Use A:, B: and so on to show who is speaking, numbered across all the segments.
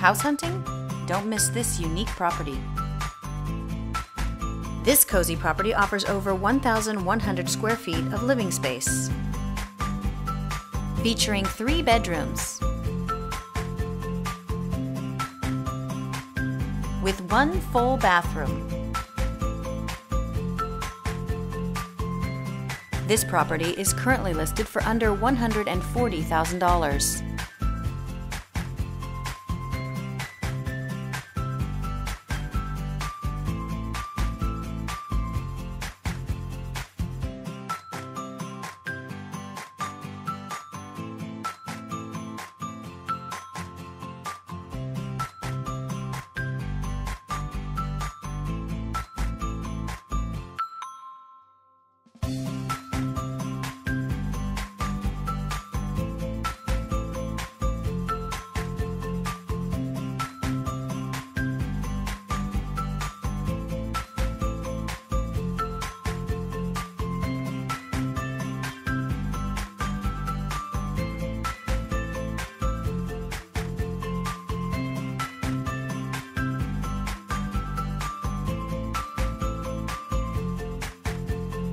A: House hunting? Don't miss this unique property. This cozy property offers over 1,100 square feet of living space, featuring 3 bedrooms with 1 full bathroom. This property is currently listed for under $140,000.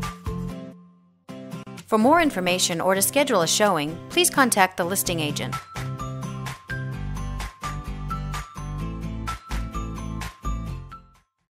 A: For more information or to schedule a showing, please contact the listing agent.